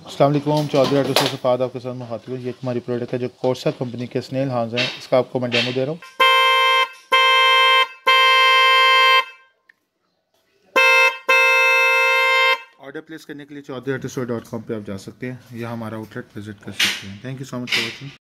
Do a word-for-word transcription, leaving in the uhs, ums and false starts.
अस्सलाम वालेकुम, चौधरी ऑटो से फाद आपके साथ मुखातिब हूँ। ये हमारी प्रोडक्ट है जो कोर्सा कंपनी के स्नेल हाउस हैं, इसका आपको मैं डेमो दे रहा हूँ। ऑर्डर प्लेस करने के लिए चौधरी ऑटो डॉट कॉम पर आप जा सकते हैं या हमारा आउटलेट विजिट कर सकते हैं। Thank you so much for watching.